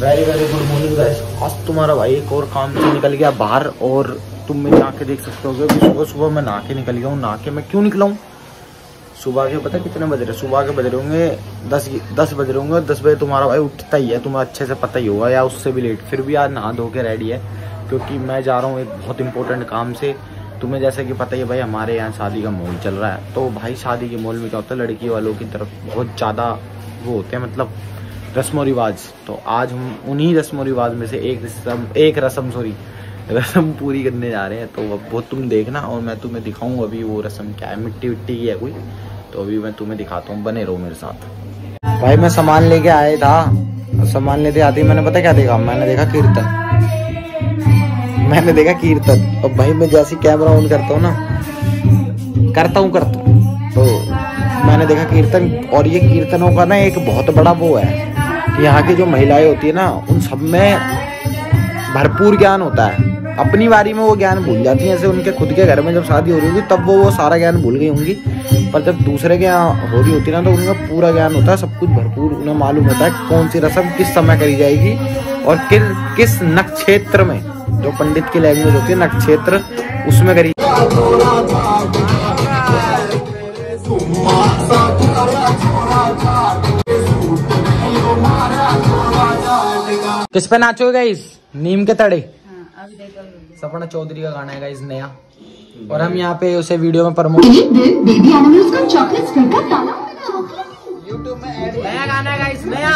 Very very good morning guys. आज तुम्हारा भाई एक और काम से निकल गया बाहर और तुम मेरे आके देख सकते हो कि सुबह सुबह मैं नहा के निकल गया हूँ। नहा के मैं क्यों निकला हूँ? सुबह के पता कितने बज रहे? सुबह के बज रहे होंगे 10 बज रहे होंगे। 10 बजे तुम्हारा भाई उठता ही है, तुम्हें अच्छे से पता ही होगा, या उससे भी लेट। फिर भी आज नहा धो के रेडी है क्योंकि मैं जा रहा हूँ एक बहुत इंपॉर्टेंट काम से। तुम्हें जैसे कि पता ही है भाई, हमारे यहाँ शादी का माहौल चल रहा है। तो भाई शादी के माहौल में क्या होता है, लड़की वालों की तरफ बहुत ज़्यादा वो होते हैं, मतलब रस्म रिवाज। तो आज हम उन्हीं रस्म रिवाज में से एक रस्म पूरी करने जा रहे हैं। तो अब वो तुम देखना और मैं तुम्हें दिखाऊँ अभी वो रस्म क्या है। मिट्टी विट्टी की है कोई, तो अभी मैं तुम्हें दिखाता हूँ, बने रहो मेरे साथ। भाई मैं सामान लेके आया था, सामान लेते आते ही मैंने पता क्या देखा? मैंने देखा कीर्तन। और भाई मैं जैसे कैमरा ऑन करता हूँ ना, करता हूँ तो मैंने देखा कीर्तन। और ये कीर्तनों का ना एक बहुत बड़ा वो है कि यहाँ की जो महिलाएं होती है ना, उन सब में भरपूर ज्ञान होता है। अपनी बारी में वो ज्ञान भूल जाती है। जैसे उनके खुद के घर में जब शादी हो रही होगी तब वो सारा ज्ञान भूल गई होंगी, पर जब दूसरे के यहाँ हो रही होती है ना, तो उनका पूरा ज्ञान होता है, सब कुछ भरपूर उन्हें मालूम होता है कौन सी रस्म किस समय करी जाएगी और किस नक्षत्र में, जो पंडित की लैंग्वेज होती है नक्षत्र, उसमें करी। किस पे नाचोगे गाइस? नीम के तड़े। सपना चौधरी का गाना है गाइस, नया। और हम यहाँ पे उसे वीडियो में प्रमोट, यूट्यूब में ऐड, नया गाना है गाइस, नया।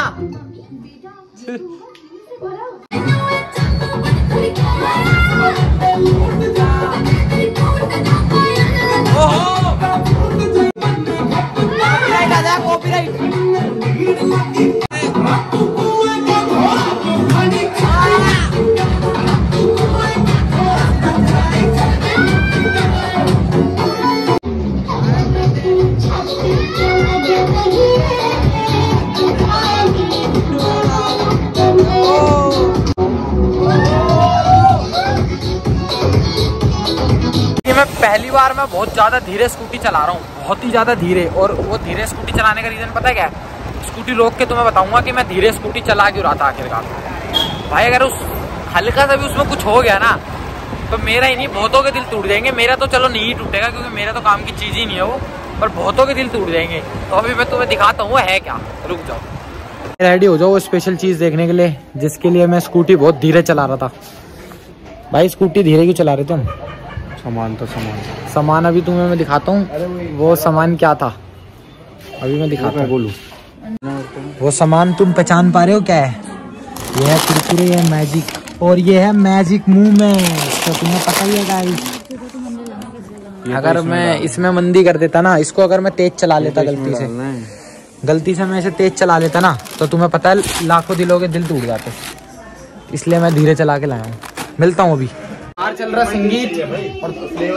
पहली बार मैं बहुत ज्यादा धीरे स्कूटी चला रहा हूँ, बहुत ही ज्यादा धीरे। और वो धीरे स्कूटी चलाने का रीजन पता है क्या है? स्कूटी रोक के तुम्हें बताऊंगा कि मैं धीरे स्कूटी चला क्यों रहा था आखिरकार। भाई अगर उस हल्का सा भी उसमें कुछ हो गया ना, तो मेरा ही नहीं बहुतों के दिल टूट जाएंगे। मेरा तो चलो नहीं टूटेगा क्योंकि मेरा तो काम की चीज ही नहीं है वो, पर बहुतों के दिल टूट जाएंगे। तो अभी मैं तुम्हें दिखाता हूँ वो है क्या। रुक जाओ, रेडी हो जाओ स्पेशल चीज देखने के लिए, जिसके लिए मैं स्कूटी बहुत धीरे चला रहा था। भाई स्कूटी धीरे क्यों चला रहे तुम? सामान अभी तुम्हें मैं दिखाता हूँ। वो सामान क्या था अभी मैं दिखाता हूँ, बोलूँ। वो सामान तुम पहचान पा रहे हो क्या है? ये है कुरकुरे, ये है मैजिक, और ये है मैजिक मूवमेंट। तो तुम्हें पता ही है गाइस। अगर मैं इसमें मंदी कर देता ना, इसको अगर मैं तेज चला लेता गलती से मैं इसे तेज चला लेता ना, तो तुम्हें पता है लाखों दिलों के दिल टूट जाते। इसलिए मैं धीरे चला के लाया हूँ। मिलता हूँ अभी। बाहर चल रहा संगीत और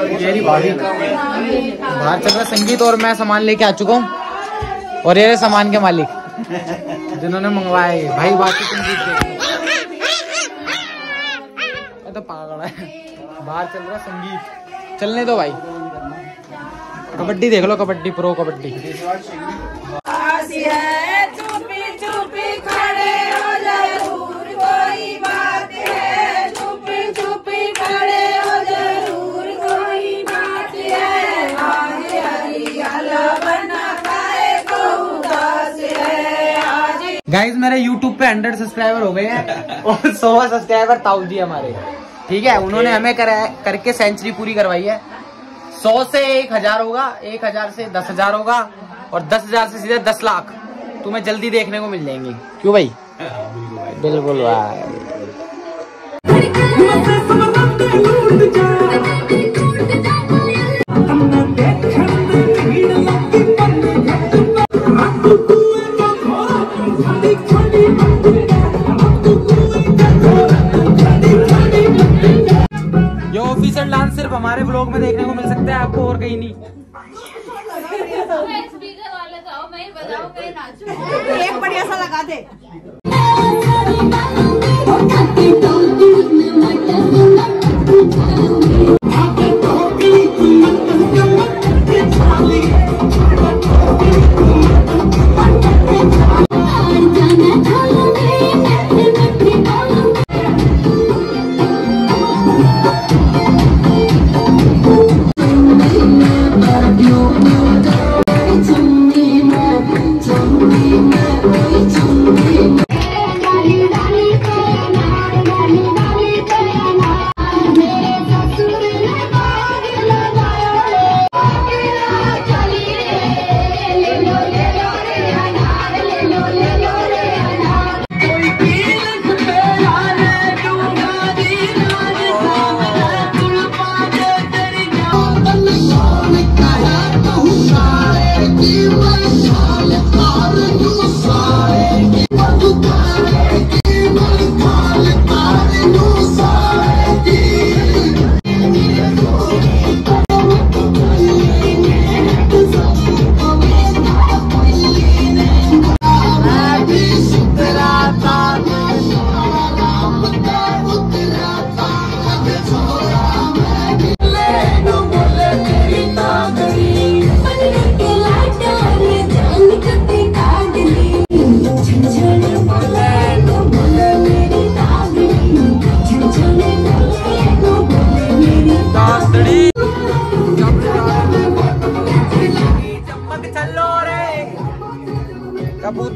बाहर चल रहा संगीत और मैं सामान लेके आ चुका हूँ। और ये सामान के मालिक जिन्होंने मंगवाए भाई, बाकी तुम जीत देखो तो पागल है। बाहर चल रहा संगीत, चलने दो भाई। कबड्डी देख लो, कबड्डी, प्रो कबड्डी। गाइज मेरे YouTube पे 100 सब्सक्राइबर हो गए हैं और 100 सब्सक्राइबर ताऊ जी हमारे, ठीक है। उन्होंने हमें करके सेंचुरी पूरी करवाई है। 100 से 1000 होगा, 1000 से 10,000 होगा, और 10,000 से सीधे 10 लाख तुम्हें जल्दी देखने को मिल जाएंगे। क्यों भाई? बिल्कुल भाई। ये ऑफिशियल डांस सिर्फ हमारे ब्लॉग में देखने को मिल सकता है, आपको और कहीं नहीं। एक बढ़िया सा लगा दे।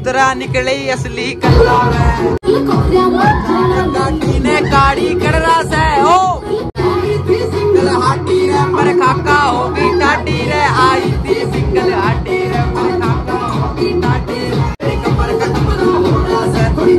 कबूतरा निकले असली कलर ने गाड़ी कर रहा से ओ हाटी रे पर काका होगी टाटी रे आई थी सिंगल हाटी रे पर काका होगी टाटी रे कमर का कमरा से थोड़ी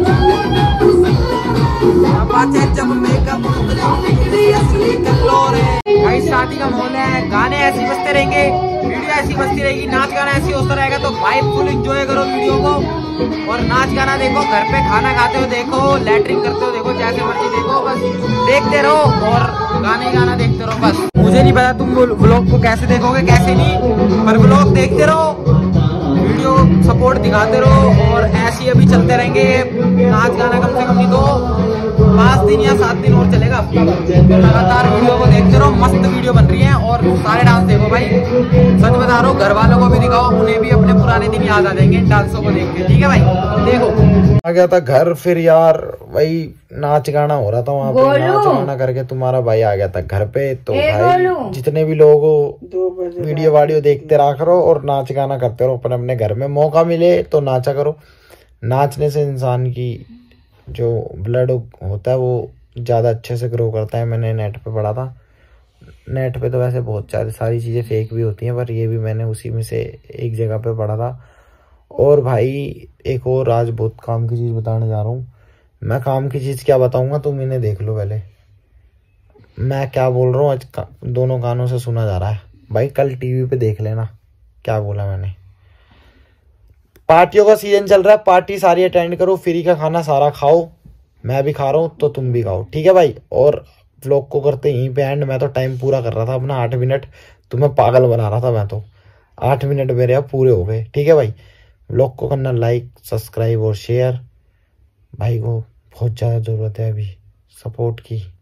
बातें जब मेकअप निकली असली कलर भाई शादी का माहौल है गाने ऐसे बजते रहेंगे वीडियो ऐसी बजती रहेगी नाच गाना ऐसी होता रहेगा तो भाई फुल एंजॉय करो वीडियो को और नाच गाना देखो घर पे खाना खाते हो देखो लैटरिन करते हो देखो जैसे मर्जी देखो बस देखते रहो और गाने गाना देखते रहो बस मुझे नहीं पता तुम व्लॉग को कैसे देखोगे कैसे नहीं पर व्लॉग देखते रहो वीडियो सपोर्ट दिखाते रहो और ऐसे ही अभी चलते रहेंगे नाच गाना कम से कम नहीं तो 5 दिन या 7 दिन और चलेगा लगातार वीडियो को देखते रहो मस्त वीडियो बन रही है और सारे डांस देखो भाई सच बता रहा हूँ घर वालों को भी दिखाओ उन्हें भी अपने पुराने दिन याद आ जाएंगे डांसों को देख के ठीक है भाई देखो आ गया था घर फिर यार वही नाच गाना हो रहा था वहाँ पे नाच गाना करके तुम्हारा भाई आ गया था घर पे तो भाई जितने भी लोग वीडियो वाडियो देखते रहा करो और नाच गाना करते रहो अपने अपने घर में मौका मिले तो नाचा करो नाचने से इंसान की जो ब्लड होता है वो ज़्यादा अच्छे से ग्रो करता है मैंने नेट पे पढ़ा था नेट पे तो वैसे बहुत सारी चीज़ें फेक भी होती हैं पर ये भी मैंने उसी में से एक जगह पे पढ़ा था और भाई एक और आज बहुत काम की चीज़ बताने जा रहा हूँ मैं काम की चीज़ क्या बताऊँगा तुम इन्हें देख लो पहले मैं क्या बोल रहा हूँ आज दोनों कानों से सुना जा रहा है भाई कल टीवी पे देख लेना क्या बोला मैंने पार्टियों का सीजन चल रहा है पार्टी सारी अटेंड करो फ्री का खाना सारा खाओ मैं भी खा रहा हूँ तो तुम भी खाओ ठीक है भाई और व्लॉग को करते यहीं पे एंड मैं तो टाइम पूरा कर रहा था अपना 8 मिनट तुम्हें पागल बना रहा था मैं तो 8 मिनट मेरे अब पूरे हो गए ठीक है भाई व्लॉग को करना लाइक सब्सक्राइब और शेयर भाई को बहुत ज़्यादा ज़रूरत है अभी सपोर्ट की